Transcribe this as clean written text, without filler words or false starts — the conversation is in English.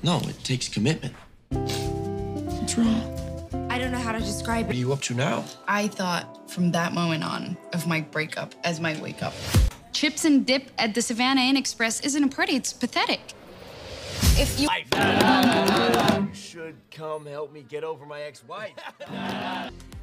No, it takes commitment. What's wrong? I don't know how to describe What are it. you up to now? I thought from that moment on of my breakup as my wake up. Chips and dip at the Savannah Inn Express isn't a party, it's pathetic. If you You should come help me get over my ex-wife.